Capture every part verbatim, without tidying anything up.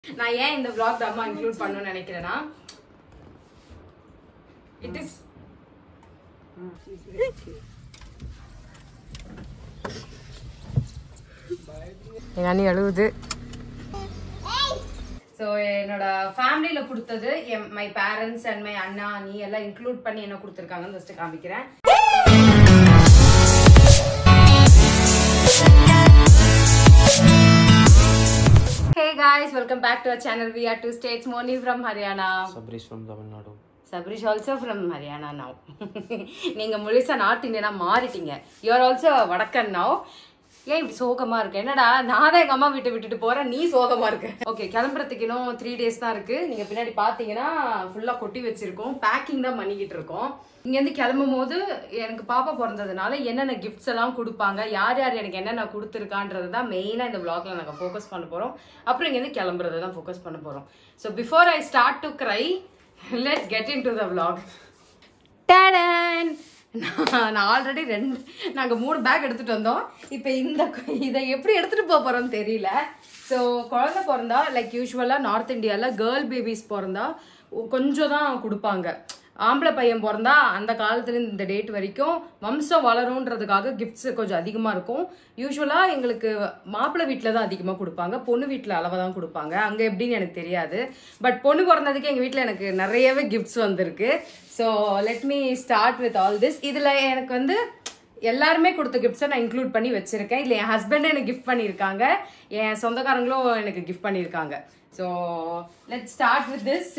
நான் ஏன் இந்த vlog அம்மா இன்க்ளூட் பண்ணனும்னு நினைக்கிறேன்னா it is எங்க அண்ணி அழுவுது. ஸோ என்னோட ஃபேமிலியில கொடுத்தது மை பேரண்ட்ஸ் அண்ட் மை அண்ணா அண்ணி எல்லாம் இன்க்ளூட் பண்ணி என்ன கொடுத்துருக்காங்கன்னு ஃபர்ஸ்ட் காமிக்கிறேன். Hey guys, welcome back to our channel. We are two states. Moni from Haryana. Sabrish from Tamil Nadu. Sabrish also from Haryana now. நீங்க முழுசா நார்த் இந்தியனா மாறிட்டீங்க. You are also Vadakan now. ஏன் இப்படி சோகமா இருக்கு? என்னடா நான் தான் எங்க அம்மா வீட்டை விட்டுட்டு போறேன், நீ சோகமா இருக்க. ஓகே, கிளம்புறதுக்கு இன்னும் த்ரீ டேஸ் தான் இருக்கு. நீங்க பின்னாடி பாத்தீங்கன்னா ஃபுல்லா கொட்டி வச்சிருக்கோம். பேக்கிங் தான் பண்ணிக்கிட்டு இருக்கோம். இங்க இருந்து கிளம்பும் போது எனக்கு பாப்பா பிறந்ததுனால என்னென்ன கிஃப்ட்ஸ் எல்லாம் கொடுப்பாங்க, யார் யார் எனக்கு என்னென்ன கொடுத்துருக்கான்றது தான் மெயினா இந்த vlogல நாங்க ஃபோக்கஸ் பண்ண போறோம். அப்புறம் இங்க இருந்து கிளம்புறது தான் ஃபோக்கஸ் பண்ண போறோம். So before I start to cry, let's get into the vlog. டடன்! நான் ஆல்ரெடி ரெண்டு நாங்கள் மூணு பேக் எடுத்துகிட்டு வந்தோம். இப்போ இந்த இதை எப்படி எடுத்துகிட்டு போக போகிறோம்னு தெரியல. ஸோ குழந்தை பிறந்தா லைக் யூஸ்வலாக நார்த் இந்தியாவில் கேர்ள் பேபிஸ் பிறந்தா கொஞ்சம் தான் கொடுப்பாங்க. ஆம்பளை பையன் பிறந்தா அந்த காலத்துலேருந்து இந்த டேட் வரைக்கும் வம்சம் வளரும்ன்றதுக்காக கிஃப்ட்ஸ் கொஞ்சம் அதிகமாக இருக்கும். யூஸ்வலாக எங்களுக்கு மாப்பிள்ளை வீட்டில் தான் அதிகமாக கொடுப்பாங்க, பொண்ணு வீட்டில் அளவாக தான் கொடுப்பாங்க. அங்கே எப்படின்னு எனக்கு தெரியாது. பட் பொண்ணு பிறந்ததுக்கு எங்கள் வீட்டில் எனக்கு நிறையவே கிஃப்ட்ஸ் வந்திருக்கு. So let me start with all this. இதில் எனக்கு வந்து எல்லாருமே கொடுத்த கிஃப்ட்ஸை நான் இன்க்ளூட் பண்ணி வச்சிருக்கேன். இல்லை என் ஹஸ்பண்டும் எனக்கு கிஃப்ட் பண்ணியிருக்காங்க, என் சொந்தக்காரங்களும் எனக்கு கிஃப்ட் பண்ணியிருக்காங்க. So let start with this.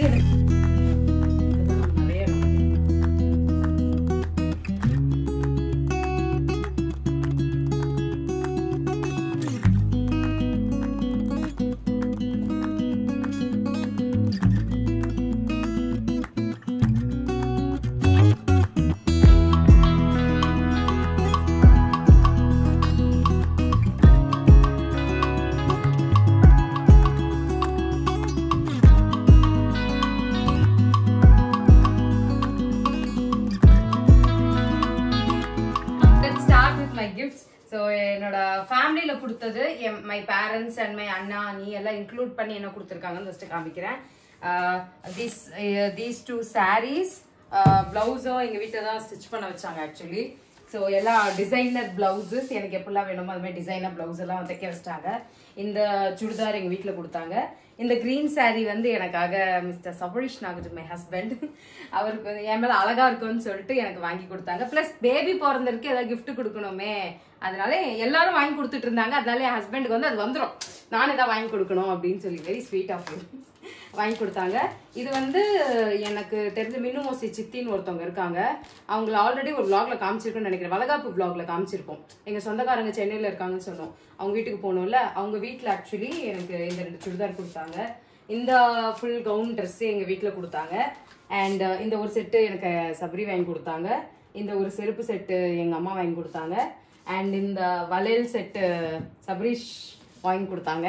So என்னோட ஃபேமிலியில் கொடுத்தது என் மை பேரண்ட்ஸ் அண்ட் மை அண்ணா அண்ணி எல்லாம் இன்க்ளூட் பண்ணி என்ன கொடுத்துருக்காங்கன்னு ஃபஸ்ட்டு காமிக்கிறேன். தீஸ் தீஸ் டூ சாரீஸ் ப்ளவுஸும் எங்கள் வீட்டில் தான் ஸ்டிச் பண்ண வச்சாங்க ஆக்சுவலி. ஸோ எல்லா டிசைனர் ப்ளவுஸஸ் எனக்கு எப்படிலாம் வேணுமோ அது மாதிரி டிசைனர் ப்ளவுஸ் எல்லாம் தைக்க வச்சிட்டாங்க. இந்த சுடிதார் எங்கள் வீட்டில் கொடுத்தாங்க. இந்த கிரீன் சாரீ வந்து எனக்காக mister Sabarish Nagaraj my husband அவருக்கு என் மேலே அழகா இருக்குன்னு சொல்லிட்டு எனக்கு வாங்கி கொடுத்தாங்க. ப்ளஸ் பேபி பிறந்தருக்கு ஏதாவது கிஃப்ட் கொடுக்கணுமே, அதனால எல்லாரும் வாங்கி கொடுத்துட்டு இருந்தாங்க. அதனால என் ஹஸ்பண்டுக்கு வந்து அது வந்துடும், நானே தான் வாங்கி கொடுக்கணும் அப்படின்னு சொல்லி வெரி ஸ்வீட் ஆஃப் யூ வாங்கி கொடுத்தாங்க. இது வந்து எனக்கு தெரிஞ்ச மின்னுமோசி சித்தின்னு ஒருத்தவங்க இருக்காங்க. அவங்கள ஆல்ரெடி ஒரு vlogல காமிச்சிருக்கோன்னு நினைக்கிறேன், வளகாப்பு vlogல காமிச்சிருப்போம். எங்கள் சொந்தக்காரங்க சென்னையில் இருக்காங்கன்னு சொன்னோம், அவங்க வீட்டுக்கு போகணும்ல. அவங்க வீட்டில் ஆக்சுவலி எனக்கு இந்த ரெண்டு சுடிதார் கொடுத்தாங்க. இந்த ஃபுல் கவுன் ட்ரெஸ்ஸு எங்கள் வீட்டில் கொடுத்தாங்க. அண்ட் இந்த ஒரு செட்டு எனக்கு சபரி வாங்கி கொடுத்தாங்க. இந்த ஒரு செருப்பு செட்டு எங்கள் அம்மா வாங்கி கொடுத்தாங்க. அண்ட் இந்த வளையல் செட்டு சபரிஷ் வாங்கி கொடுத்தாங்க.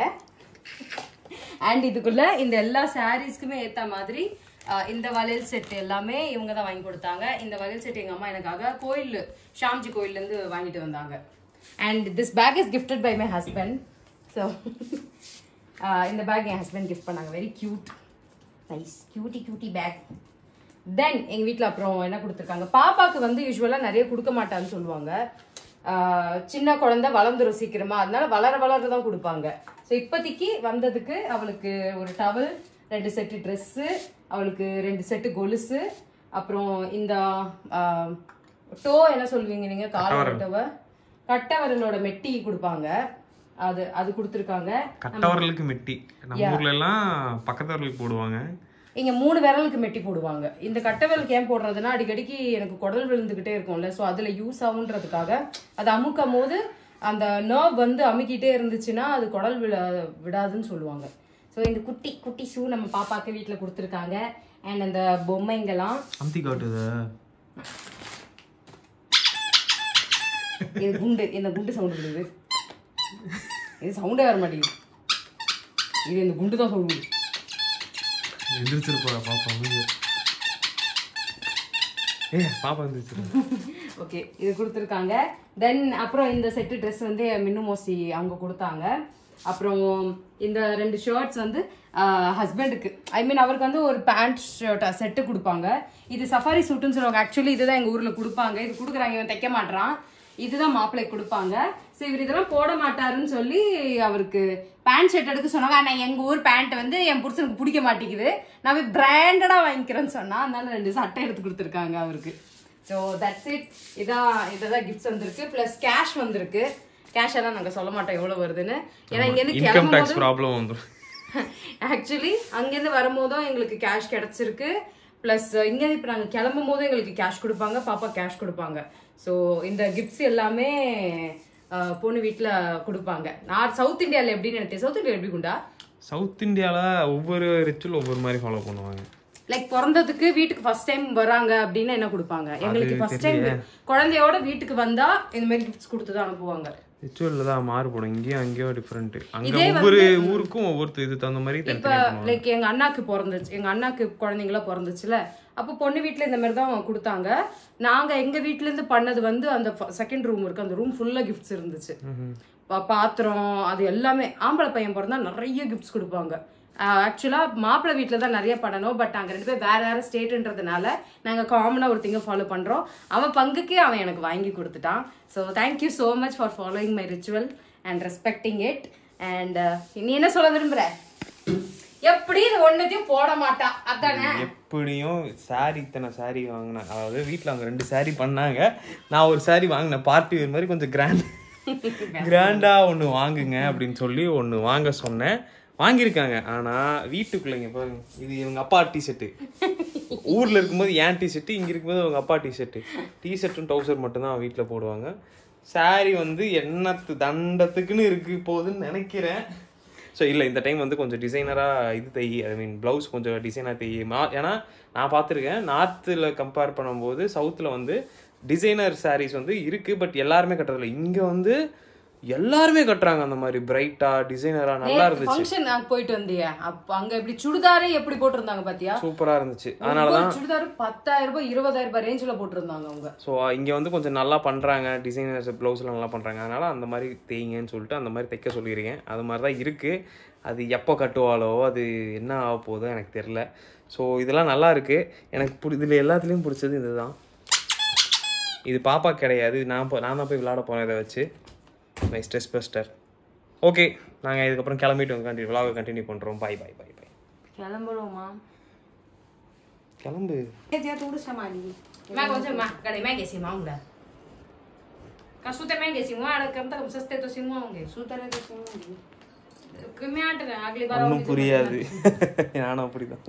அண்ட் இதுக்குள்ள இந்த எல்லா சாரீஸ்க்குமே ஏற்ற மாதிரி இந்த வளையல் செட் எல்லாமே இவங்க தான் வாங்கி கொடுத்தாங்க. இந்த வளையல் செட் எங்கள் அம்மா எனக்காக கோயில் ஷாம்ஜி கோயிலேருந்து வாங்கிட்டு வந்தாங்க. And this bag is gifted by my husband. So இந்த பேக் என் ஹஸ்பண்ட் கிஃப்ட் பண்ணாங்க. Very cute, nice cutie cutie bag. Then எங்கள் வீட்டில் அப்புறம் என்ன கொடுத்துருக்காங்க, பாப்பாவுக்கு வந்து யூஸ்வலாக நிறைய கொடுக்க மாட்டான்னு சொல்லுவாங்க. சின்ன குழந்தை வளர்ந்துரும் சீக்கிரமா, அதனால வளர வளர தான் கொடுப்பாங்க. ஸோ இப்போதைக்கு வந்ததுக்கு அவளுக்கு ஒரு டவல், ரெண்டு செட்டு ட்ரெஸ்ஸு, அவளுக்கு ரெண்டு செட்டு கொலுசு, அப்புறம் இந்த டோ என்ன சொல்லுவீங்க நீங்க, காலவரட்டவ கட்டவரலோட மெட்டி கொடுப்பாங்க, அது அது கொடுத்துருக்காங்க. கட்டவரலுக்கு மெட்டி நம்ம ஊர்ல எல்லாம் பக்கத்து வரலுக்கு போடுவாங்க, இங்க மூணு விரலுக்கு மெட்டி போடுவாங்க. இந்த கட்டை விரலுக்கு ஏன் போடுறதுன்னா அடிக்கடிக்கு எனக்கு குடல் விழுந்துகிட்டே இருக்கும்ல, ஸோ அதுல யூஸ் ஆகுன்றதுக்காக. அது அமுக்கும் போது அந்த நர்வ் வந்து அமுக்கிட்டே இருந்துச்சுன்னா அது குடல் விழ விடாதுன்னு சொல்லுவாங்க. ஸோ இந்த குட்டி குட்டி ஷூ நம்ம பாப்பாக்கு வீட்டில் கொடுத்துருக்காங்க. அண்ட் அந்த பொம்மைங்கெல்லாம் அம்தி காட்டுது. இது குண்டு, இந்த குண்டு சவுண்ட் விடுது, இது சவுண்டே வர மாட்டேங்குது, இது இந்த குண்டு தான் சவுண்ட் விடுது. எந்திரிச்சிருப்பா பாப்பா, ஏ பாப்பா எந்திரிச்சிரு. ஓகே, இது கொடுத்துருக்காங்க. தென் அப்புறம் இந்த செட்டு ட்ரெஸ் வந்து மின்னு மோசி அவங்க கொடுத்தாங்க. அப்புறம் இந்த ரெண்டு ஷர்ட்ஸ் வந்து ஹஸ்பண்டுக்கு, ஐ மீன் அவருக்கு வந்து ஒரு பேண்ட் ஷர்ட் செட்டு கொடுப்பாங்க. இது சஃபாரி சூட்டுன்னு சொல்லுவாங்க. ஆக்சுவலி இதுதான் எங்கள் ஊரில் கொடுப்பாங்க. இது கொடுக்குறாங்க, இவன் தைக்க மாட்டான். இதுதான் மாப்பிள்ளை கொடுப்பாங்க. ஸோ இவர் இதெல்லாம் போட மாட்டாருன்னு சொல்லி அவருக்கு பேண்ட் ஷர்ட் எடுக்க சொன்னாங்க. ஆனால் எங்கள் ஊர் பேண்ட் வந்து என் புருஷனுக்கு பிடிக்க மாட்டேங்குது, நான் போய் பிராண்டடாக வாங்கிக்கிறேன்னு சொன்னால் அதனால ரெண்டு சட்டை எடுத்து கொடுத்துருக்காங்க அவருக்கு. So that's it. இதான் இதான் கிஃப்ட்ஸ் வந்திருக்கு. ப்ளஸ் கேஷ் வந்திருக்கு. கேஷ் எல்லாம் நாங்கள் சொல்ல மாட்டோம் எவ்வளோ வருதுன்னு, ஏன்னா இங்கேருந்து கிளம்பும் ப்ராப்ளம் வந்துடும். ஆக்சுவலி அங்கேருந்து வரும்போதும் எங்களுக்கு கேஷ் கிடைச்சிருக்கு. ப்ளஸ் இங்கேருந்து இப்போ நாங்கள் கிளம்பும் போதும் எங்களுக்கு கேஷ் கொடுப்பாங்க, பாப்பா கேஷ் கொடுப்பாங்க. ஸோ இந்த கிஃப்ட்ஸ் எல்லாமே பொண்ணு வீட்டில் கொடுப்பாங்க. நான் சவுத் இந்தியாவில் எப்படின்னு நினைத்தேன். சவுத் இந்தியா எப்படி குண்டா? சவுத் இந்தியாவில் ஒவ்வொரு ரிச்சுவல் ஒவ்வொரு மாதிரி ஃபாலோ பண்ணுவாங்க. லைக் பிறந்ததுக்கு வீட்டுக்கு ஃபர்ஸ்ட் டைம் வராங்க அப்படின்னா என்ன கொடுப்பாங்க? எங்களுக்கு ஃபர்ஸ்ட் டைம் குழந்தையோட வீட்டுக்கு வந்தா இந்த மாதிரி கிஃப்ட்ஸ் கொடுத்து தான் அனுப்புவாங்க. ரிச்சுவல்ல தான் மாறுபடும். இங்கேயும் அங்கேயும் டிஃபரெண்ட். அங்க ஒவ்வொரு ஊருக்கும் ஒவ்வொரு இது தகுந்த மாதிரி. இப்ப லைக் எங்க அண்ணாக்கு பிறந்துச்சு, எங்க அண்ணாக்கு குழந்தைங்களா பிறந்துச்சுல, அப்போ பொண்ணு வீட்டுல இந்த மாதிரி தான் கொடுத்தாங்க. நாங்க எங்க வீட்டுல இருந்து பண்ணது வந்து அந்த செகண்ட் ரூம் இருக்கு, அந்த ரூம் ஃபுல்லா கிஃப்ட்ஸ் இருந்துச்சு. பாத்திரம் அது எல்லாமே. ஆம்பளை பையன் பிறந்தா நிறைய கிஃப்ட்ஸ் கொடுப்பாங்க. ஆக்சுவலா மாப்பிள்ளை வீட்டில் தான் நிறைய பண்ணணும். பட் நாங்கள் ரெண்டு பேர் வேற வேற ஸ்டேட்ன்றதுனால நாங்கள் காமனாக ஒரு திங்கை ஃபாலோ பண்ணுறோம். அவன் பங்குக்கே அவன் எனக்கு வாங்கி கொடுத்துட்டான். So thank you so much for following my ritual and respecting it. And நீ என்ன சொல்ல விரும்புற? எப்படி இது ஒன்னத்தையும் போட மாட்டா அதானே? எப்படியும் சாரி இத்தனை சாரி வாங்கினேன். அதாவது வீட்டில் அவங்க ரெண்டு சாரி பண்ணாங்க, நான் ஒரு சாரி வாங்கினேன். பார்ட்டி வேறு மாதிரி கொஞ்சம் கிராண்ட் கிராண்டாக ஒன்று வாங்குங்க அப்படின்னு சொல்லி ஒன்று வாங்க சொன்னேன். வாங்கியிருக்காங்க. ஆனால் வீட்டுக்குள்ளேங்க பாருங்க, இது இவங்க அப்பா டிஷர்ட்டு. ஊரில் இருக்கும்போது ஏன் டிஷர்ட்டு, இங்கே இருக்கும்போது அவங்க அப்பா டிஷர்ட்டு. டிஷர்ட்டும் டவுசர் மட்டும்தான் வீட்டில் போடுவாங்க. சாரி வந்து என்னத்து தண்டத்துக்குன்னு இருக்கு போகுதுன்னு நினைக்கிறேன். ஸோ இல்லை, இந்த டைம் வந்து கொஞ்சம் டிசைனராக இது தை, ஐ மீன் ப்ளவுஸ் கொஞ்சம் டிசைனாக தை. மா ஏன்னா நான் பார்த்துருக்கேன், நார்த்தில் கம்பேர் பண்ணும்போது சவுத்தில் வந்து டிசைனர் சாரீஸ் வந்து இருக்குது, பட் எல்லாருமே கட்டுறதில்ல. இங்கே வந்து எல்லாருமே கட்டுறாங்க அந்த மாதிரி பிரைட்டா டிசைனரா. நல்லா இருந்துச்சு. ஃபங்க்ஷன் நான் போயிட்டு வந்தியா, அப்ப அங்க எப்படி சுடிதாரே எப்படி போட்டுருந்தாங்க பாத்தியா? சூப்பரா இருந்துச்சு. அதனாலதான் சுடிதார் பத்தாயிரம் ரூபாய் இருபதாயிரம் ரூபாய் ரேஞ்சில் போட்டுருந்தாங்க அவங்க. ஸோ இங்க வந்து கொஞ்சம் நல்லா பண்றாங்க, டிசைனர்ஸ் ப்ளவுஸ்லாம் நல்லா பண்றாங்க. அதனால அந்த மாதிரி தேய்ங்கன்னு சொல்லிட்டு அந்த மாதிரி தைக்க சொல்லியிருக்கேன். அது மாதிரி தான் இருக்கு. அது எப்போ கட்டுவாளோ அது என்ன ஆக போதோ எனக்கு தெரியல. ஸோ இதெல்லாம் நல்லா இருக்கு. எனக்கு பிடி இதில் எல்லாத்துலேயும் பிடிச்சது இதுதான். இது பாப்பா கிடையாது, நான் நான் தான் போய் விளையாட போனேன் இதை வச்சு. My stress buster. ஓகே, நாங்கள் இதுக்கப்புறம் கிளம்பிட்டு கண்டினியூ விளாக கண்டினியூ பண்ணுறோம். பாய் பாய் பாய் பாய். கிளம்புறோமா? கிளம்பு. मैं कौन से माँ करे मैं कैसी माँगूँगा? का सूते मैं कैसी माँ अड़ कम तक सस्ते तो सिमुआऊँगे सूते रहे तो सिमुआऊँगे मैं आट रहा अगली बार ஒன்றும் புரியாது. நானும் அப்படிதான்.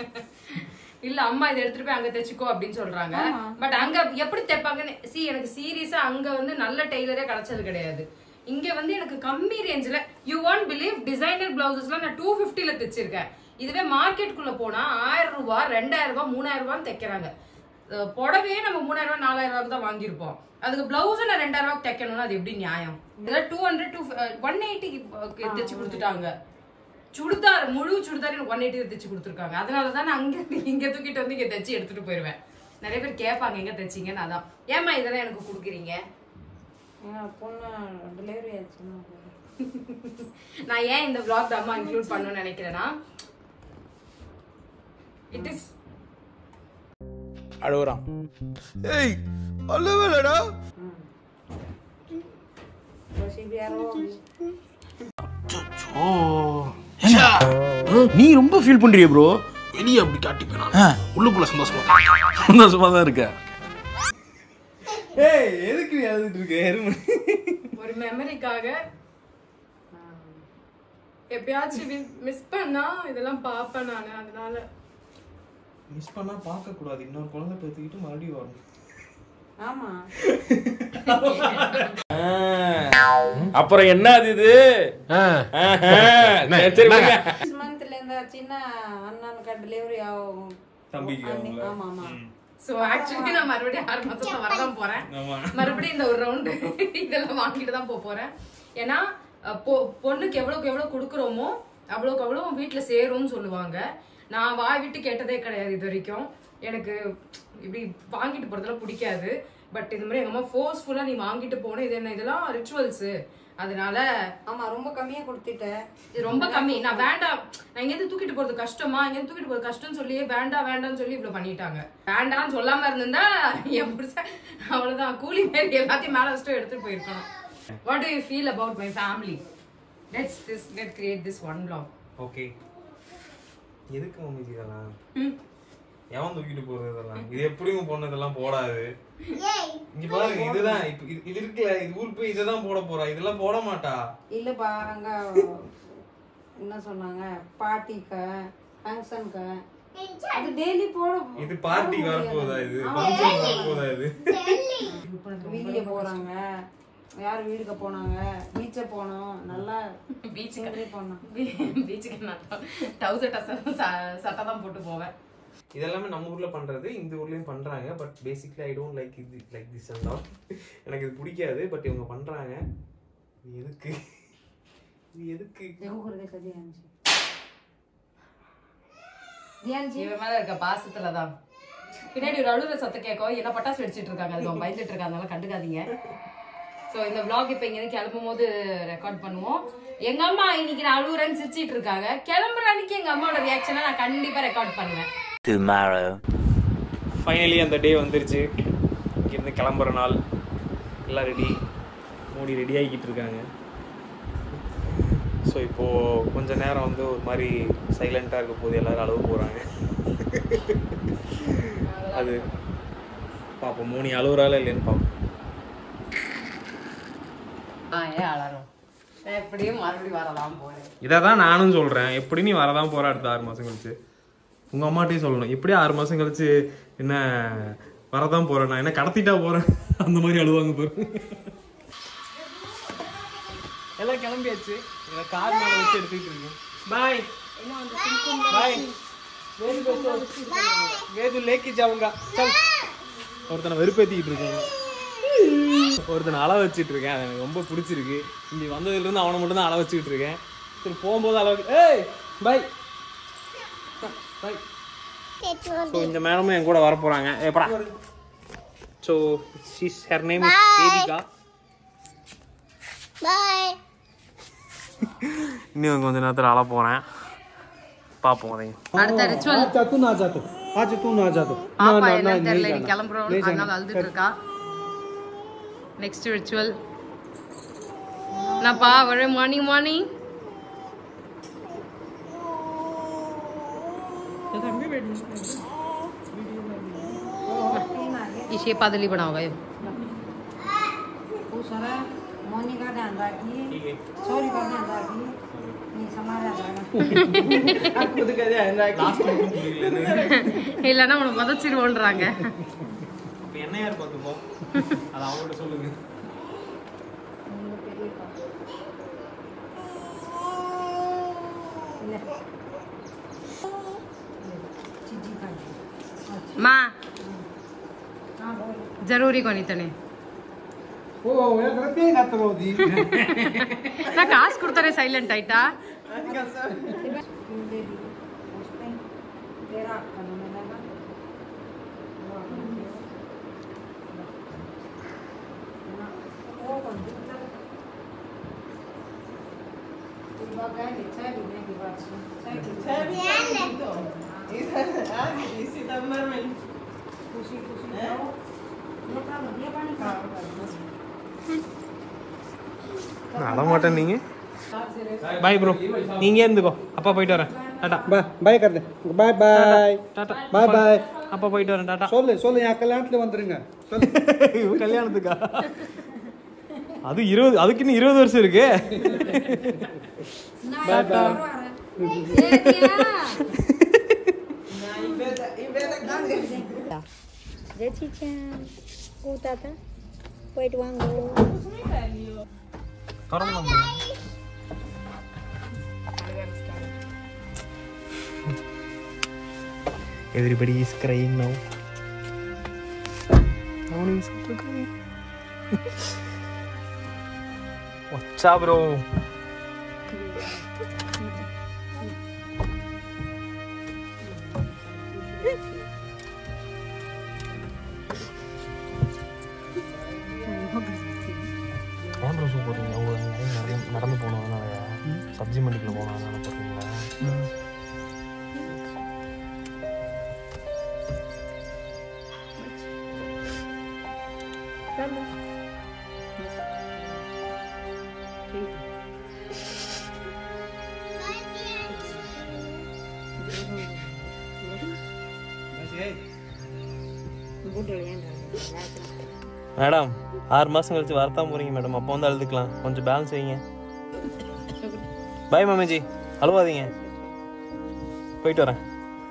இல்ல அம்மா இதை எடுத்துட்டு போய் அங்க தைச்சுக்கோ அப்படின்னு சொல்றாங்க. பட் அங்க எப்படி தைப்பாங்கன்னு சி எனக்கு சீரியஸா அங்க வந்து நல்ல டெய்லரே கிடைச்சது கிடையாது. இங்க வந்து எனக்கு கம்மி ரேஞ்சில யூ வாண்ட் பிலீவ் டிசைனர் பிளவுசஸ்லாம் நான் டூ பிப்டில தைச்சிருக்கேன். இதுவே மார்க்கெட்டுக்குள்ள போனா ஆயிரம் ரூபாய் ரெண்டாயிரம் ரூபாய் மூணாயிரம் ரூபான்னு தைக்கிறாங்க. புடவையே நம்ம மூணாயிரம் ரூபாய் நாலாயிரம் ரூபாய்க்கு தான் வாங்கியிருப்போம். அதுக்கு பிளவுஸ் நான் ரெண்டாயிரம் ரூபாய்க்கு தைக்கணும்னா அது எப்படி நியாயம்? இதெல்லாம் டூ ஹண்ட்ரட் டூ ஒன் எயிட்டிக்கு தைச்சு கொடுத்துட்டாங்க. சுடிதார் முழு சுடிதார் எனக்கு ஒன் எயிட்டி தைச்சு கொடுத்துருக்காங்க. அதனாலதான் நான் அங்க இங்க தூக்கிட்டு வந்து இங்க தைச்சு எடுத்துட்டு போயிருவேன். நிறைய பேர் கேட்பாங்க எங்க தைச்சிங்கன்னு. அதான் ஏமா இதெல்லாம் எனக்கு கொடுக்குறீங்க? நான் ஏன் இந்த vlog அம்மா இன்க்ளூட் பண்ணணும்னு நினைக்கிறேன்னா இட் இஸ் அழுகுறான். ஏய் அழுவலடா. நீ ரொம்ப ஃபீல் பண்றிய ப்ரோ. வெளியே அப்படி காட்டிப்பேன், உள்ளுக்குள்ள சந்தோஷமா சந்தோஷமா தான் இருக்க. ஏய் எதுக்கு நீ அழுதுட்டு இருக்க? ஒரு மெமரிக்காக எப்பயாச்சும் மிஸ் பண்ணா இதெல்லாம் பாப்பேன் நானு. அதனால மிஸ் பண்ணா பார்க்க கூடாது. இன்னொரு குழந்தை பெற்றுக்கிட்டு மறுபடியும் வரணும். ஆமா அப்புறம் என்ன அது இது? சரி மந்த்ல இந்த சின்ன அண்ணனுக்கு டெலிவரி ஆகும் தம்பிக்கு. ஆமா ஆமா. சோ ஆக்சுவலி நான் மறுபடியும் ஆறு மாசத்துல வரதான் போறேன். மறுபடியும் இந்த ஒரு ரவுண்டு இதெல்லாம் வாங்கிட்டு தான் போக போறேன். ஏன்னா பொண்ணுக்கு எவ்வளவுக்கு எவ்வளவு கொடுக்குறோமோ அவ்வளவுக்கு அவ்வளவு வீட்டுல சேரும்னு சொல்லுவாங்க. நான் வாய் விட்டு கேட்டதே கிடையாது இது வரைக்கும். எனக்கு இப்படி வாங்கிட்டு போறதெல்லாம் பிடிக்காது. பட் இந்த மாதிரி எங்க அம்மா ஃபோர்ஸ்ஃபுல்லா நீ வாங்கிட்டு போன இது என்ன இதெல்லாம் ரிச்சுவல்ஸ், அதனால ஆமா ரொம்ப கம்மியா கொடுத்துட்டேன். இது ரொம்ப கம்மி, நான் வேண்டாம், நான் இங்கேருந்து தூக்கிட்டு போறது கஷ்டமா, இங்கேருந்து தூக்கிட்டு போறது கஷ்டம்னு சொல்லி வேண்டாம் வேண்டாம்னு சொல்லி இவ்வளவு பண்ணிட்டாங்க. வேண்டாம்னு சொல்லாம இருந்திருந்தா என் புருஷன் அவ்வளவுதான் கூலி மாதிரி எல்லாத்தையும் மேல வச்சுட்டு எடுத்துட்டு போயிருக்கணும். What do you feel about my family? Let's this get create this one vlog. Okay, எதுக்கு மம்மி இதெல்லாம் எவன் தூக்கிட்டு போறது இதெல்லாம்? இது எப்படியும் பொண்ணு போடாது. இங்க பாருங்க, இதுதான் இப்ப இது- இது இருக்குல்ல, இது ஊருக்கு போய் இததான் போட போறா, இதெல்லாம் போட மாட்டா. இல்லப்பா அங்க என்ன சொன்னாங்க பார்ட்டிக்கு ஃபங்க்ஷனுக்கு அது டெய்லி போட இது பார்ட்டி வரப்போதா, இது ஃபங்க்ஷன் வரப்போதா, இது வெளியே போறாங்க, யார் வீடுக்கு போனாங்க, பீச்சை போனோம், நல்லா பீச்சுக்கு போனோம். பீச்சுக்கு நான் டவுசர் சட்டை தான் போட்டு போவேன். இதெல்லாமே நம்ம ஊர்ல பண்றது, இந்த ஊர்லயும் பண்றாங்க. But basically I don't like இது லைக் திஸ் அண்ட் ஆல். எனக்கு இது பிடிக்காது, பட் இவங்க பண்றாங்க. இது எதுக்கு இது எதுக்கு இவன் மேல இருக்க பாசத்துலதான். பின்னாடி ஒரு அழுகுற சத்தம் கேட்கும், என்ன பட்டாசு வெடிச்சிட்டு இருக்காங்க, அது அவன் பயந்துட்டு இருக்காங்க, அதனால கண்டுக்காதீங்க. ஸோ இந்த vlog இப்போ இங்கே கிளம்பும் போது ரெக்கார்ட் பண்ணுவோம். எங்க அம்மா இன்னைக்கு நான் அழுகுறேன்னு சிரிச்சிட்டு இருக்காங்க. கிளம்புற அன்னைக்கு எங்க அம்மாவோட ரியாக்ஷனை நான் கண்டிப்பா ரெக்கார்ட் பண்ணுவேன். ஃபைனலி அந்த டே வந்துருச்சு. இங்கேருந்து கிளம்புற நாள். எல்லாம் ரெடி, மூடி ரெடி ஆகிக்கிட்டு இருக்காங்க. ஸோ இப்போது கொஞ்ச நேரம் வந்து ஒரு மாதிரி சைலண்ட்டாக இருக்க போது எல்லோரும் அழுவ போகிறாங்க. அது பார்ப்போம், மூணு அழுகுறால இல்லைன்னு பார்ப்போம். ஆ ஏன் அலறும், எப்படியும் மறுபடியும் வரலாம் போறேன். இதை தான் நானும் சொல்கிறேன், எப்படி நீ வரதான் போகிற அடுத்த ஆறு மாதம் கழிச்சு. உங்கள் அம்மாட்டையும் சொல்லணும், எப்படி ஆறு மாதம் கழிச்சு என்ன வரதான் போகிறேன், நான் என்ன கடத்திட்டா போகிறேன் அந்த மாதிரி அழுவாங்க போகிறேன். எல்லாம் கிளம்பியாச்சு, கார் மேலே வச்சு எடுத்துக்கிட்டு இருக்கேன். பாய் பாய், வேது லேக்கி ஜாவுங்க. ஒருத்தனை வெறுப்பேற்றிக்கிட்டு இருக்கேன், ஒருத்தனை அள வச்சுட்டு இருக்கேன். அது எனக்கு ரொம்ப பிடிச்சிருக்கு. இங்கே வந்ததுலேருந்து அவனை மட்டும் தான் அள வச்சுக்கிட்டு இருக்கேன். சரி போகும்போது அளவு. ஏய் பாய் பாய். ஸோ இந்த மேடமும் என் கூட வர போகிறாங்க. எப்படா so she's her name is Vedika. Bye. இன்னும் கொஞ்ச நேரத்தில் அழ போகிறேன், பார்ப்போம். அதையும் அடுத்த ரிச்சுவல் तू ना जा, तो आज तू ना जा, तो பாப்பா என்ன தெரியல, நீ கிளம்புறோம் அதனால அழுதுட்டு இருக்கா. நெக்ஸ்ட் ரிச்சுவல் நான்ப்பா வரேன். மார்னிங் மார்னிங் इसे पादली बनाओगे वो सारा मोनी का ध्यान रखिए, सॉरी का ध्यान रखिए, नहीं समारा जाएगा। खुद का ध्यान रखिए। இல்லைன்னா உனக்கு உதச்சிருவோன்றாங்க. இப்போ என்ன யார் பார்த்துப்போ, அது அவங்கள்ட்ட சொல்லுங்க. மா जरूरी कोनी तने ओ या करते हैं ना तो दी ना कास कुडतारे साइलेंट आइटा तेरा करने लगा वो कौन सा ये बात है चाय भी नहीं की बात सुन चाय भी इस सितंबर में खुशी खुशी जाओ ये काम ये पानी खा அழ மாட்டேன். நீங்கள் பாய் ப்ரோ, நீங்கள் இருந்துக்கோ, அப்பா போயிட்டு வரேன். டாட்டா बाय बाय कर दे, bye bye tata bye bye. அப்பா போயிட்டு வரேன். டாட்டா. சொல்லு சொல்லு, என் கல்யாணத்துல வந்துருங்க சொல்லு. கல்யாணத்துக்கா? அது இருபது, அதுக்கு இன்னும் இருபது வருஷம் இருக்கு. बाय बाय ये क्या Jai Cicang, oh tata, wait wango. Everybody is crying now. Nobody is crying. What's up, bro? ரெஜிமெண்ட்டுக்குள்ள போனாங்க பார்த்தீங்களா? மேடம் ஆறு மாசம் கழிச்சு வரத்தான் போறீங்க மேடம். அப்போ வந்து அழுதுக்கலாம். கொஞ்சம் பேலன்ஸ் வைங்க. பாய் மாமிஜி, அழுவாதீங்க. போயிட்டு வரேன்.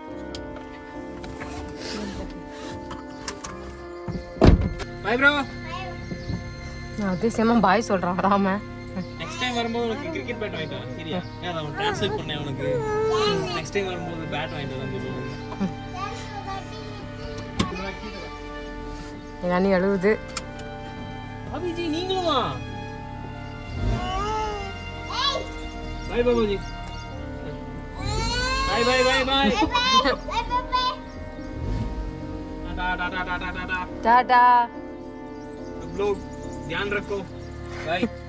Bye bro. அது சேமா பாய் சொல்றான் ராம. நெக்ஸ்ட் டைம் வரும்போது உனக்கு கிரிக்கெட் பேட் வாங்கிட்டு வரேன். சரியா? நான் அவன் ட்ரான்ஸ்லேட் பண்ணேன் உனக்கு. நெக்ஸ்ட் டைம் வரும்போது பேட் வாங்கிட்டு வரேன் சொல்லுவாங்க. எங்க அண்ணி அழுவுது. பாபிஜி நீங்களுமா? பாய் பாபாஜி. பாய் பாய் பாய் பாய். टाटा टाटा टाटा टाटा டாடா. सब लोग ध्यान रखो. बाय.